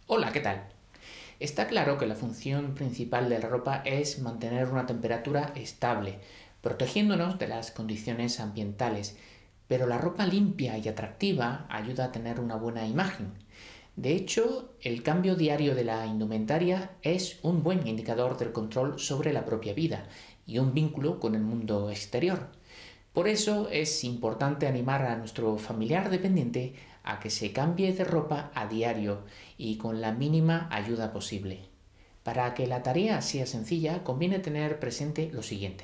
Hola, ¿qué tal? Está claro que la función principal de la ropa es mantener una temperatura estable, protegiéndonos de las condiciones ambientales, pero la ropa limpia y atractiva ayuda a tener una buena imagen. De hecho, el cambio diario de la indumentaria es un buen indicador del control sobre la propia vida y un vínculo con el mundo exterior. Por eso es importante animar a nuestro familiar dependiente a que se cambie de ropa a diario y con la mínima ayuda posible. Para que la tarea sea sencilla, conviene tener presente lo siguiente.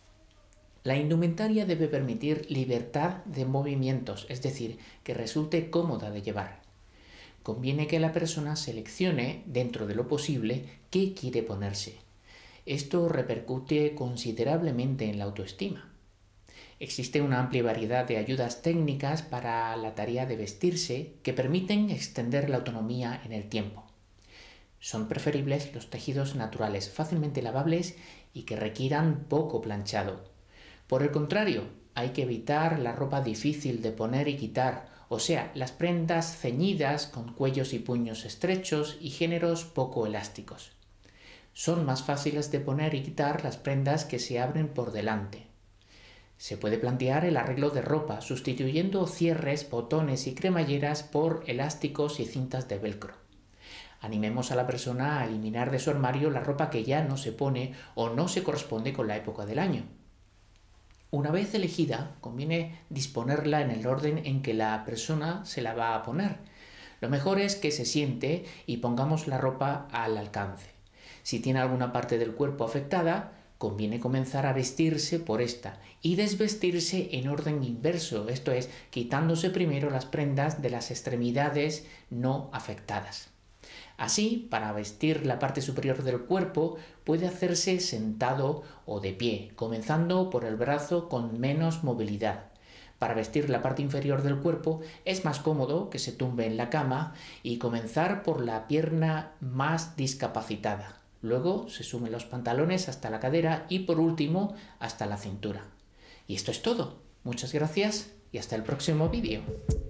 La indumentaria debe permitir libertad de movimientos, es decir, que resulte cómoda de llevar. Conviene que la persona seleccione, dentro de lo posible, qué quiere ponerse. Esto repercute considerablemente en la autoestima. Existe una amplia variedad de ayudas técnicas para la tarea de vestirse que permiten extender la autonomía en el tiempo. Son preferibles los tejidos naturales, fácilmente lavables y que requieran poco planchado. Por el contrario, hay que evitar la ropa difícil de poner y quitar, o sea, las prendas ceñidas con cuellos y puños estrechos y géneros poco elásticos. Son más fáciles de poner y quitar las prendas que se abren por delante. Se puede plantear el arreglo de ropa, sustituyendo cierres, botones y cremalleras por elásticos y cintas de velcro. Animemos a la persona a eliminar de su armario la ropa que ya no se pone o no se corresponde con la época del año. Una vez elegida, conviene disponerla en el orden en que la persona se la va a poner. Lo mejor es que se siente y pongamos la ropa al alcance. Si tiene alguna parte del cuerpo afectada, conviene comenzar a vestirse por esta y desvestirse en orden inverso, esto es, quitándose primero las prendas de las extremidades no afectadas. Así, para vestir la parte superior del cuerpo, puede hacerse sentado o de pie, comenzando por el brazo con menos movilidad. Para vestir la parte inferior del cuerpo es más cómodo que se tumbe en la cama y comenzar por la pierna más discapacitada. Luego se sumen los pantalones hasta la cadera y por último hasta la cintura. Y esto es todo. Muchas gracias y hasta el próximo vídeo.